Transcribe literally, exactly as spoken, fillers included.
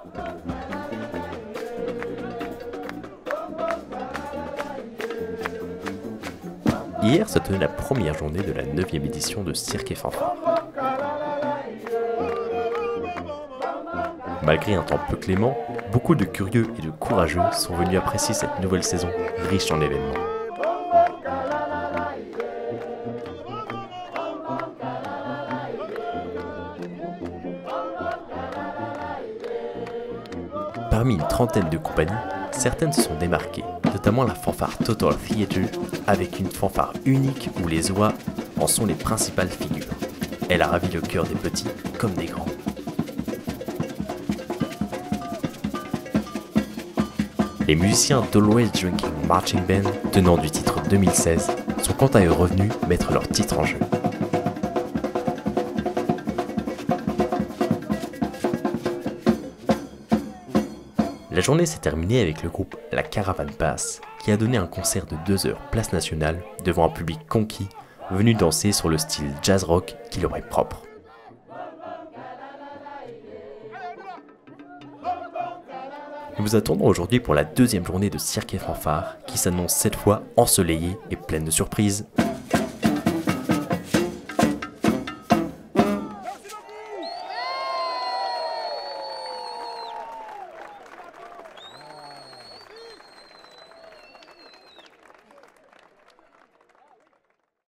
Hier se tenait la première journée de la neuvième édition de Cirque et Fanfare. Malgré un temps peu clément, beaucoup de curieux et de courageux sont venus apprécier cette nouvelle saison riche en événements. Parmi une trentaine de compagnies, certaines se sont démarquées, notamment la fanfare Total Theatre, avec une fanfare unique où les oies en sont les principales figures. Elle a ravi le cœur des petits comme des grands. Les musiciens d'Always Drinking Marching Band, tenants du titre deux mille seize, sont quant à eux revenus mettre leur titre en jeu. La journée s'est terminée avec le groupe La Caravane Basse, qui a donné un concert de deux heures place Nationale devant un public conquis, venu danser sur le style jazz rock qui leur est propre. Nous vous attendons aujourd'hui pour la deuxième journée de Cirque et Fanfare, qui s'annonce cette fois ensoleillée et pleine de surprises.